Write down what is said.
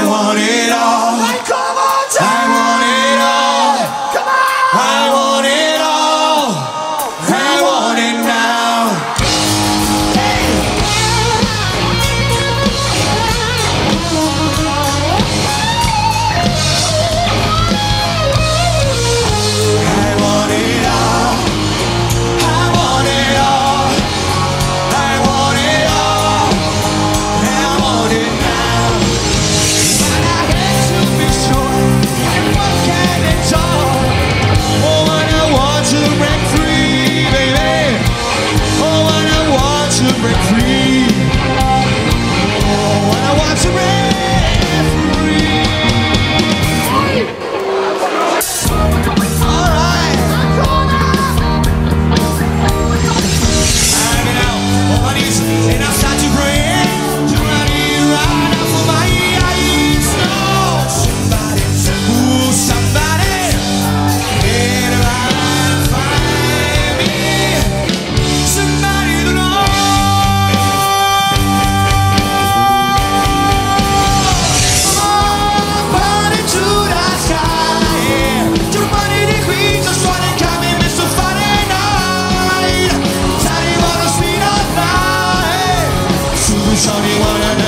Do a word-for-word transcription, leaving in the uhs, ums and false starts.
want it all. Come on, I want it all. come on. I want it all. I want it now. I want it all. I want it all. I want it all. I want it now. But I had to be sure and what can it all? Oh, and I want to break free, baby. Oh, and I want to break free. Oh, and I want to break free. All right. Hanging out on my knees and I start to pray. To run it right out for my eyes. Oh, somebody, ooh, somebody, get around, find me. Somebody to know. Party to the sky, yeah. To the money di qui, just wanna come in Mister Friday night. Tell you what the speed of night. Super Johnny wanna know.